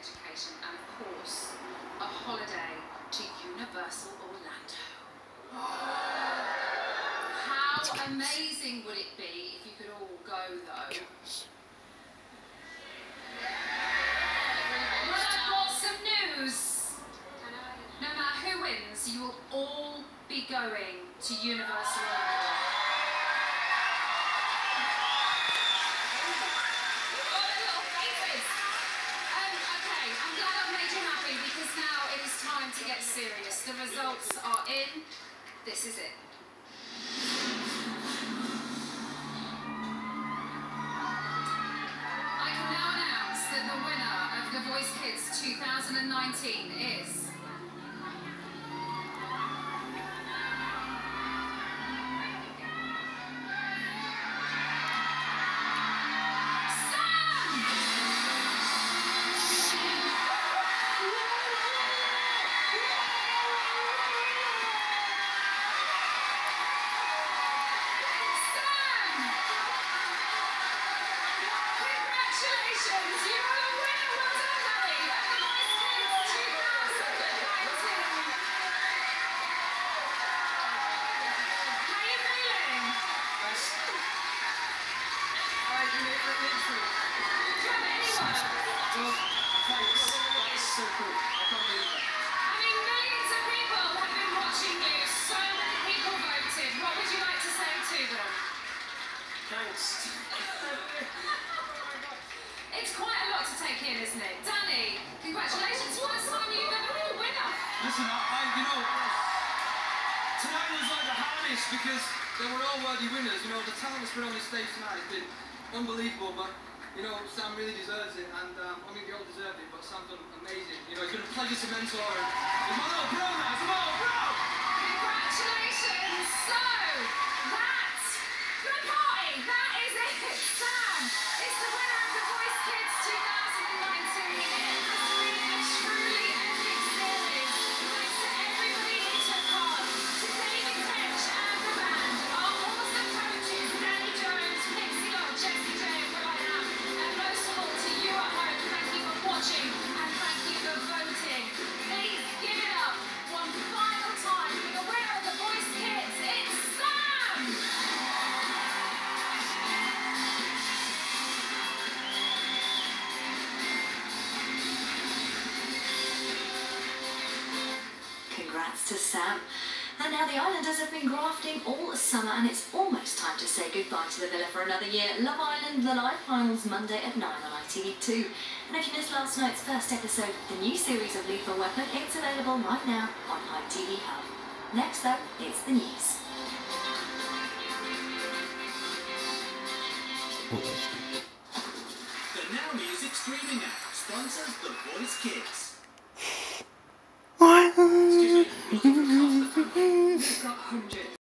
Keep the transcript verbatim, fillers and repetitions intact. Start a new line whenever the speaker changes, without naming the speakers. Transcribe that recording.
education, and of course, a holiday to Universal Orlando. How amazing would it be if you could all go, though? Well, I've got some news. No matter who wins, you will all be going to Universal Orlando. To get serious, the results are in. This is it. I can now announce that the winner of The Voice Kids two thousand nineteen is
Thanks.
It's quite a lot to take in, isn't it? Danny, congratulations. First time you've ever been a winner.
Listen, I, I, you know, tonight was like the hardest because they were all worthy winners. You know, the talent that's been on the stage tonight has been unbelievable, but, you know, Sam really deserves it, and um, I mean, we all deserve it, but Sam's done amazing. You know, it's been a pleasure to mentor him. He's my little bro now, he's my little bro!
Congratulations. So, that's the party. That is it. Sam is the winner of The Voice Kids two thousand nineteen. It has been a truly epic series. Thanks to everybody who took part, to David Fetch and the band, our awesome coaches, Danny Jones, Pixie Lott, Jessie J, and Brian Up, and most of all to you at home, thank you for watching and thank you for voting. Please give it up one final time for the winner of The Voice Kids. It's Sam!
Congrats to Sam. And now the Islanders have been grafting all summer, and it's almost time to say goodbye to the villa for another year. Love Island, the live finals Monday at nine on I T V two. And if you missed last night's first episode, the new series of Lethal Weapon, it's available right now on I T V Hub. Next though, it's the news.
The Now Music streaming app sponsors The Voice Kids.
What?
Excuse me, looking for cast the family. We've got hundreds.